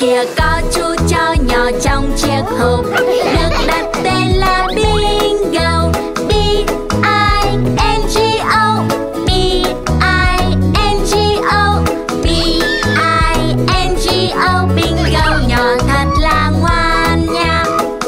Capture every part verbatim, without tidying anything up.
Kìa có chú chó nhỏ trong chiếc hộp được đặt tên là Bingo. B I N G O, B I N G O, B I N G O. Bingo nhỏ thật là ngoan nha.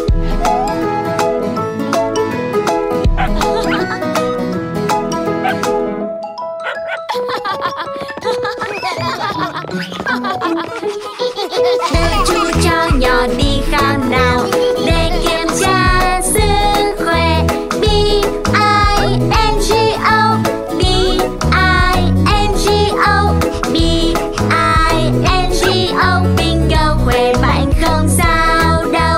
Đưa chú chó nhỏ đi khám nào để kiểm tra sức khỏe. B I N G O, B I N G O, B I N G O. Bingo khỏe mạnh không sao đâu.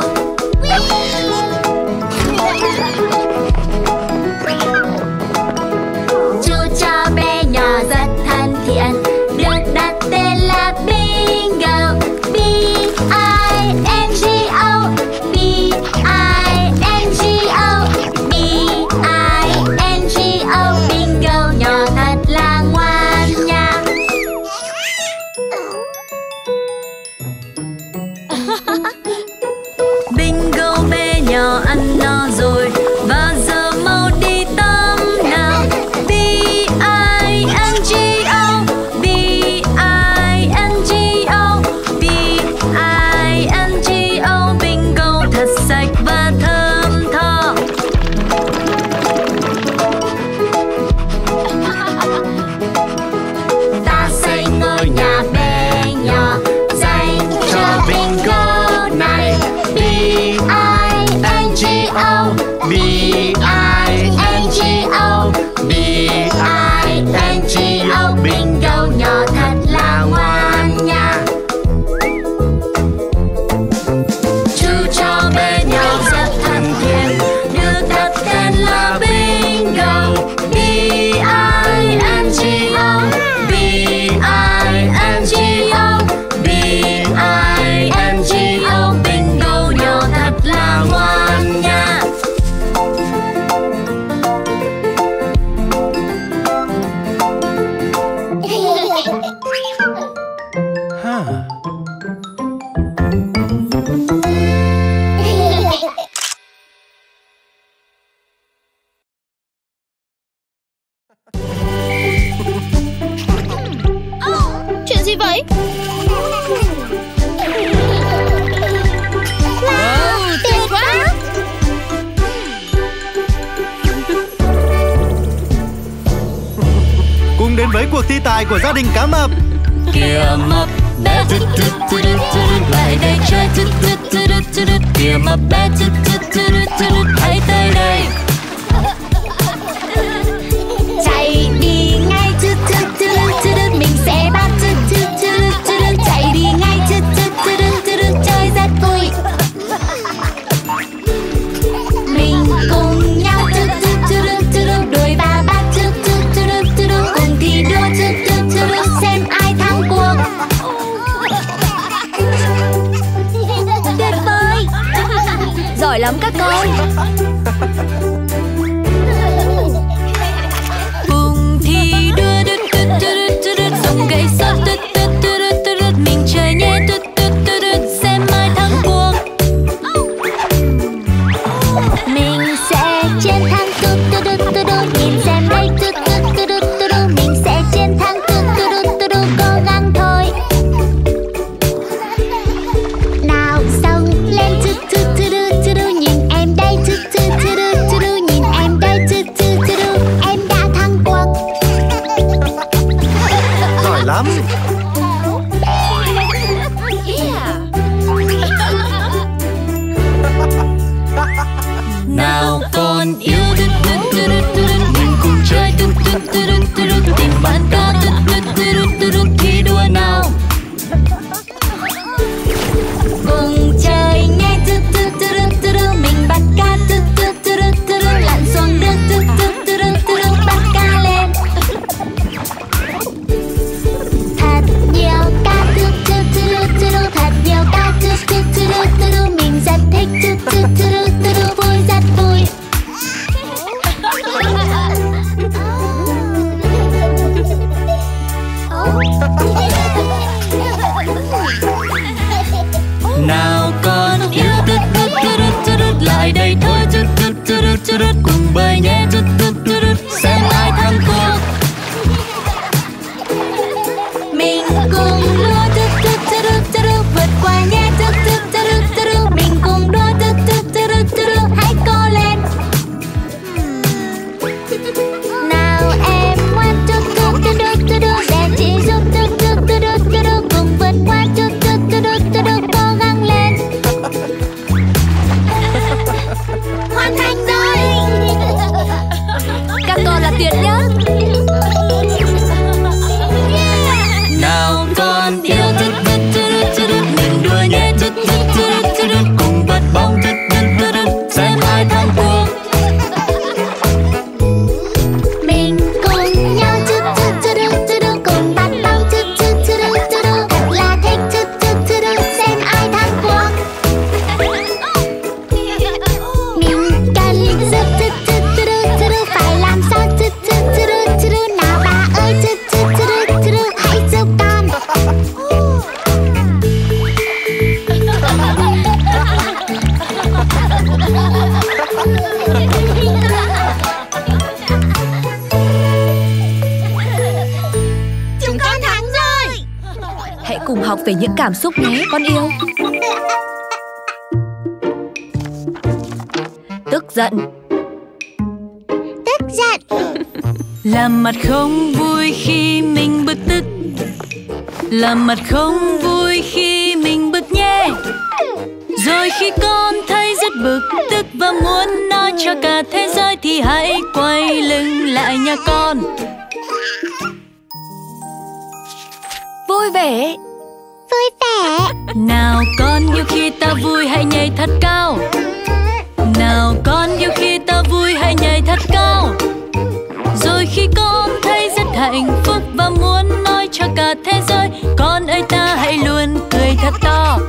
Chú chó bé nhỏ rất thân thiện được đặt tên là Bingo. B I N G O, B I N G O, B I N G O. Bingo nhỏ thật là ngoan nha. Bingo bé nhỏ ăn no rồi và giờ mau đi tắm nào. B I N G O, B I N G O, B I N G O. Bingo thật sạch và thơm tho. Ta xây ngôi nhà bé nhỏ dành cho Bingo này. B I N G O, B I N G O, B I N G O. Bingo nhỏ thật là ngoan nha. Chú chó bé nhỏ rất thân thiện được đặt tên là Bingo. B I N G O, B I N G O, B I N G O. Bingo nhỏ thật là ngoan nha. Chuyện gì vậy? Wow, tuyệt quá! Cùng đến với cuộc thi tài của gia đình cá mập. Kìa mập bé tút tút tút tút lại đây chơi tút tút tút tút. Kìa mập bé tút tút tút tút hãy tới đây. Chạy đi ngay tút tút tút tút mình sẽ bắt tút tút tút tút. Chạy đi ngay tút tút tút tút chơi rất vui. Mình cùng nhau tút tút tút tút đuổi và bắt tút tút tút tút. Cùng thi đua tút tút tút xem ai thắng cuộc. Tuyệt vời! Giỏi lắm các con. Cùng thi đua tút tút tút tút dùng gậy sắt tút tút tút tút. Mình chơi nhé tút tút tút xem ai thắng cuộc. Mình sẽ chiến thắng tút tút tút tút. Nhìn xem đây tút tút tút tút. Mình sẽ chiến thắng tút tút tút tút. Cố gắng thôi. Nào xông lên tút tút tút tút. Nhìn em đây tút tút tút tút. Nhìn em đây tút tút tút. Em đã thắng cuộc. Giỏi lắm. Nào con yêu tút tút tút tút. Mình cùng chơi tút tút tút tút. Tìm bạn có tút tút tút tút. Thi đua nào. Cùng chơi nhé tút tút tút tút. Mình bắt cá tút tút tút tút. Lặn xuống nước tút tút tút tút. Bắt cá lên. Thật Nào con yêu tút tút tút tút tút lại đây thôi tút tút tút tút tút cùng bơi nhé tút tút tút tút xem ai thắng cuộc. Mình cùng đua tút tút tút tút tút vượt qua nhé tút tút tút tút tút mình cùng đua tút tút tút tút tút hãy cố lên. Nào em ngoan tút tút tút tút tút để chị giúp tút tút tút tút tút cùng vượt qua tút tút tút tút tút cố gắng lên. Hoàn thành rồi. Các con là tuyệt nhất. Nào con yêu tút tút tút tút tút mình đua nhé tút tút tút tút tút cùng bật bóng tút tút tút tút xem ai thắng cuộc. Mình cùng nhau tút tút tút tút tút cùng bắt bóng tút tút tút tút tút thật là thích tút tút tút tút xem ai thắng cuộc. Mình cần giúp tút tút tút tút tút phải làm sao tút tút tút tút tút nào bà ơi tút tút tút tút tút hãy giúp con. Chúng con thắng rồi. Hãy cùng học về những cảm xúc nhé con yêu. Tức giận. Tức giận. Làm mặt không vui khi mình bực tức. Làm mặt không vui khi mình bực nhé. Rồi khi con thấy rất bực tức và muốn nói cho cả thế giới thì hãy quay lưng lại nha con. Vui vẻ. Vui vẻ. Nào con yêu khi ta vui hãy nhảy thật cao. Nào con yêu khi ta vui hãy nhảy thật cao. Rồi khi con thấy rất hạnh phúc và muốn nói cho cả thế giới, con ơi ta hãy luôn cười thật to.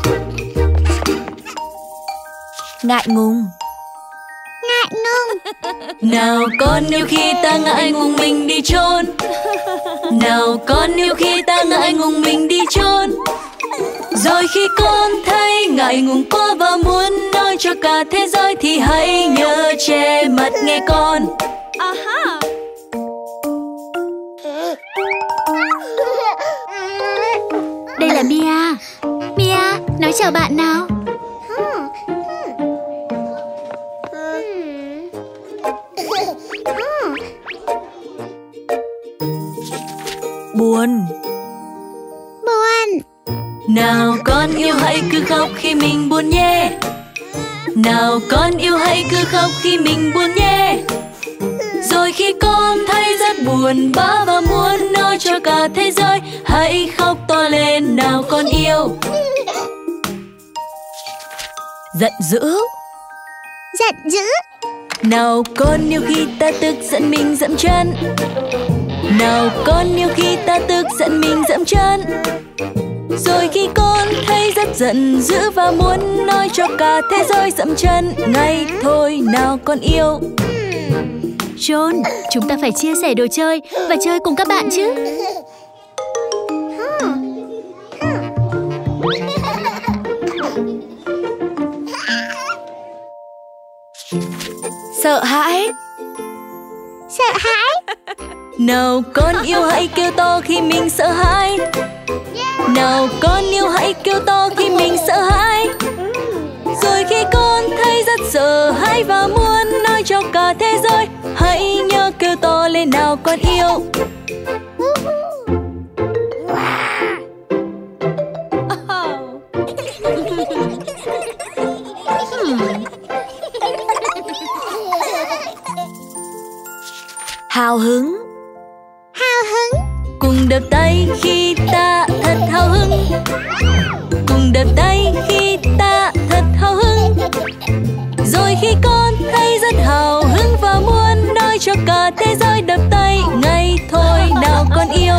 Ngại ngùng. Ngại ngùng. Nào con yêu khi ta ngại ngùng mình đi chôn. Nào con yêu khi ta ngại ngùng mình đi chôn. Rồi khi con thấy ngại ngùng quá và muốn nói cho cả thế giới thì hãy nhớ che mặt nghe con. Aha. Đây là Mia. Mia, nói chào bạn nào. Buồn. Buồn. Nào con yêu hãy cứ khóc khi mình buồn nhé. Nào con yêu hãy cứ khóc khi mình buồn nhé. Rồi khi con thấy rất buồn bã và muốn nói cho cả thế giới, hãy khóc to lên nào con yêu. Giận dữ. Giận dữ. Nào con yêu khi ta tức giận mình dẫm chân. Nào con yêu khi ta tức giận mình dẫm chân. Rồi khi con thấy rất giận dữ và muốn nói cho cả thế giới dẫm chân ngay thôi nào con yêu. John, chúng ta phải chia sẻ đồ chơi và chơi cùng các bạn chứ. Sợ hãi. Sợ hãi. Nào con yêu hãy kêu to khi mình sợ hãi. Nào con yêu hãy kêu to khi mình sợ hãi. Rồi khi con thấy rất sợ hãi và muốn nói cho cả thế giới, hãy nhớ kêu to lên nào con yêu. Hào hứng. Hào hứng. Cùng đập tay khi ta thật hào hứng. Cùng đập tay khi ta thật hào hứng. Rồi khi con thấy rất hào hứng và muốn nói cho cả thế giới đập tay ngay thôi nào con yêu.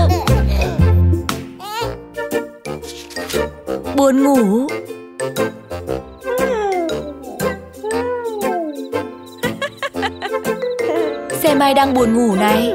Buồn ngủ. Xem ai đang buồn ngủ này.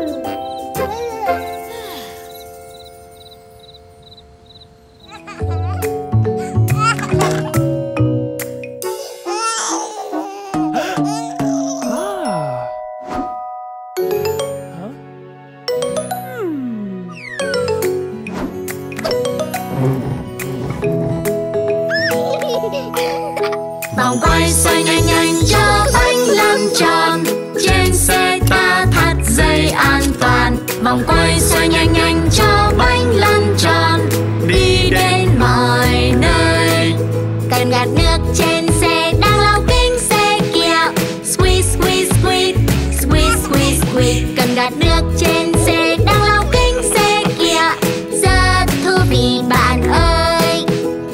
Vòng quay xoay nhanh nhanh cho bánh lăn tròn. Trên xe ta thắt dây an toàn. Vòng quay xoay nhanh nhanh cho bánh lăn tròn. Đi đến mọi nơi. Cần gạt nước trên xe đang lau kính xe kìa. Squeeze, squeeze, squeeze, squeeze, squeeze, squeeze. Cần gạt nước trên xe đang lau kính xe kìa. Rất thú vị bạn ơi.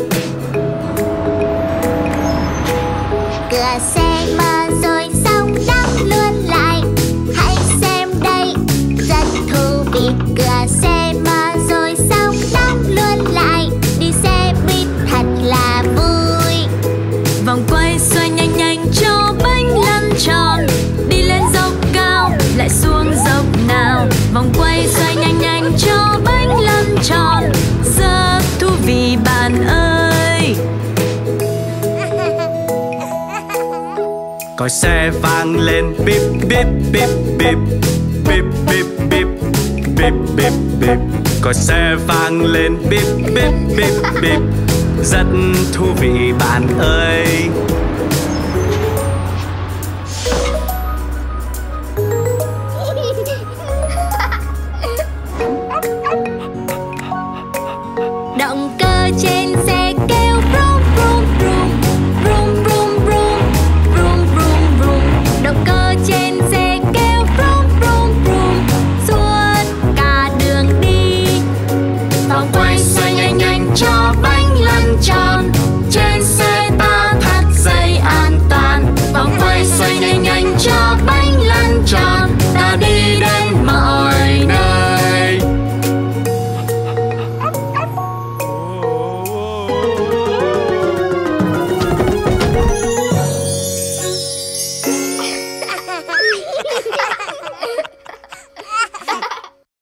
Cửa xe mở rồi xong đóng luôn lại. Hãy xem đây, rất thú vị. Cửa xe mở rồi xong đóng luôn lại. Đi xe buýt thật là vui. Vòng quay xoay nhanh nhanh cho bánh lăn tròn. Đi lên dốc cao lại xuống dốc nào. Vòng quay xoay nhanh nhanh cho bánh lăn tròn. Rất thú vị bạn ơi. Còi xe vang lên bíp bíp bíp bíp bíp bíp bíp bíp bíp bíp. Còi xe vang lên bíp bíp bíp bíp. Rất thú vị bạn ơi.